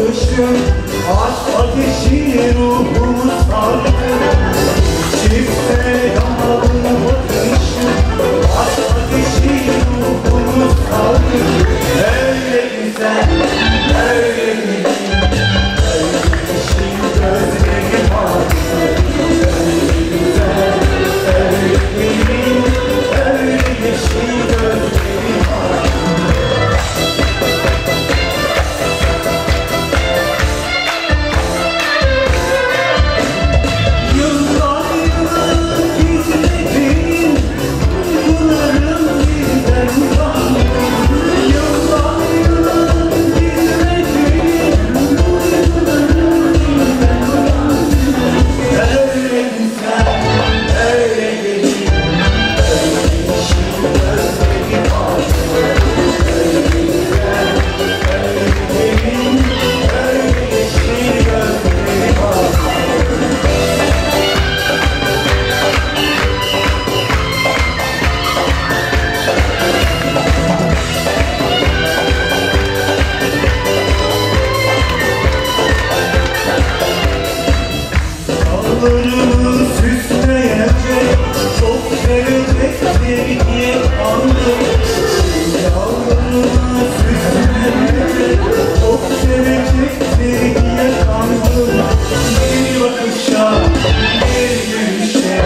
bakışın, aşk ateşi ruhumu sardı. Çifte yanalı bakışın, aşk ateşi ruhumu sardı. Öyle güzel, öyle güzel, öyle yeşil gözleri vardı. Öyle güzel, öyle değil, öyle yeşil gözleri vardı. Dağlarımı süsleyecek, çok sevecektir diye andım. Dağlarımı süsleyecek, çok sevecektir diye kandım. Bir bakışa, bir gülüşe,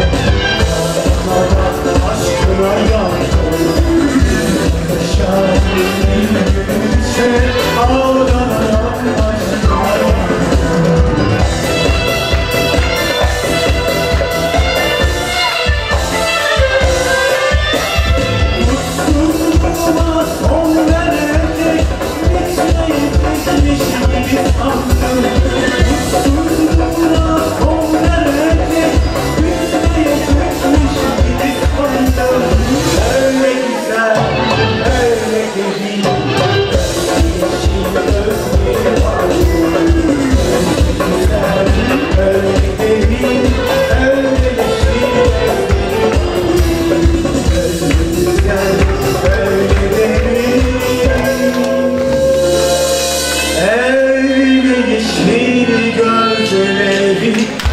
ağlamadan aşkına yandım. Bir bakışa, bir gülüşe, ağlamadan aşkına yandım. Yeşil gözleri